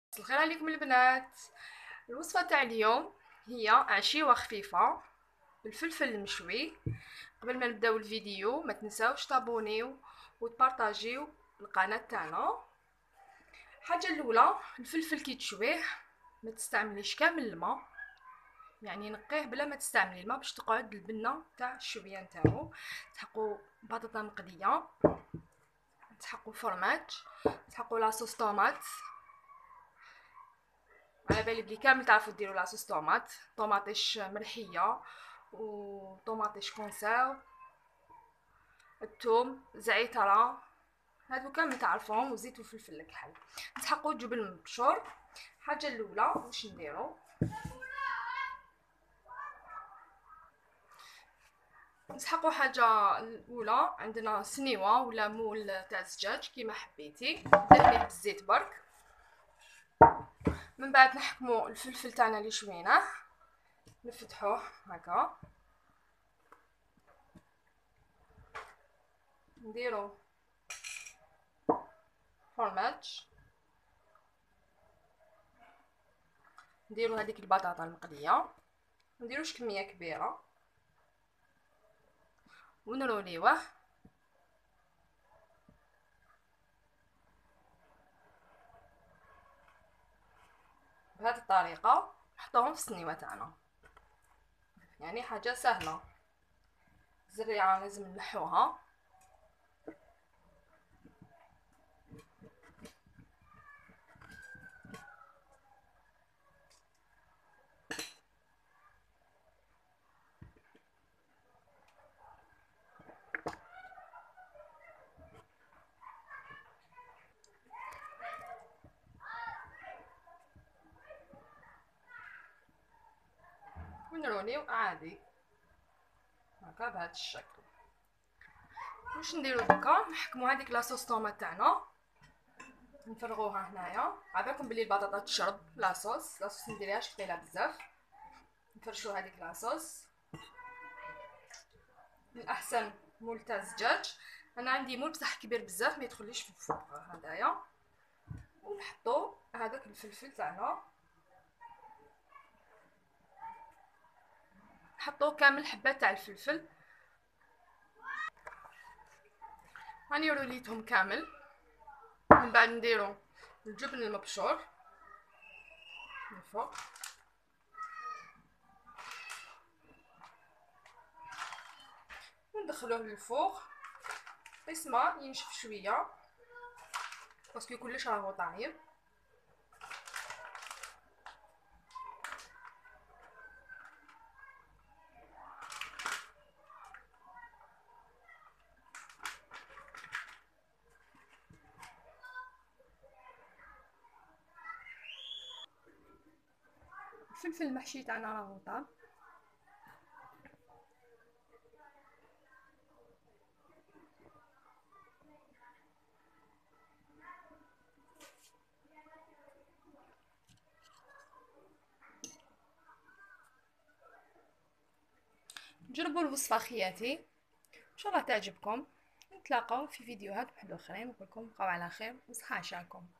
الخير عليكم البنات. الوصفه تاع اليوم هي عشيوه خفيفه بالفلفل المشوي. قبل ما نبداو الفيديو ما تنساوش تابونيو وتبارطاجيو القناه تاعنا. الحاجه الاولى، الفلفل كي تشويه ما تستعمليش كامل الماء، يعني نقيه بلا ما تستعملي الماء باش تقعد البنه تاع الشويه نتاعو. تحقوا بطاطا مقليه، تحقوا فرماج، تحقوا لاصوص طوماط. على بالي بلي كامل تعرفوا ديروا لاصوص طوماط، طوماطيش مرحيه وطوماطيش كونسيرف، الثوم، زعتره، هادو كامل تعرفوهم، وزيت وفلفل الكحل. نسحقوا الجبن مبشور. الحاجه الاولى واش نديروا، نسحقوا حاجه الاولى عندنا سنيوه ولا مول تاع الزجاج كيما حبيتي، دهنيه بالزيت برك. من بعد نحكموا الفلفل تاعنا اللي شويناه، نفتحوه هكا، نديرو فرماج، نديرو هذيك البطاطا المقليه، منديروش كميه كبيره، ونروليوه بهذه الطريقه. نحطوهم في السنيوه تاعنا، يعني حاجه سهله. الزريعه لازم نلحوها، ونروليو عادي هكا بهذا الشكل. واش نديرو دوكا، نحكموا هذيك لاصوص طوماط تاعنا، نفرغوها هنايا. عافاكم بلي البطاطا تشرب لاصوص منديريهاش ثقيله بزاف. نفرشوا هذيك لاصوص، من الاحسن مول تاع الزجاج، انا عندي مول بصح كبير بزاف ما يدخليش في الفوق هذايا. ونحطوا هذاك الفلفل تاعنا، نحطوا كامل حبات تاع الفلفل، هاني روليتهم كامل. من بعد نديرو الجبن المبشور من فوق، وندخلوه للفوق قسمه ينشف شويه باسكو كلش راهو طايب. الفلفل المحشي تاعنا راهو طاب. جربوا الوصفه خياتي، ان شاء الله تعجبكم. نتلاقاو في فيديوهات واحد اخرين، نقول لكم بقاو على خير وصحه عشاكم.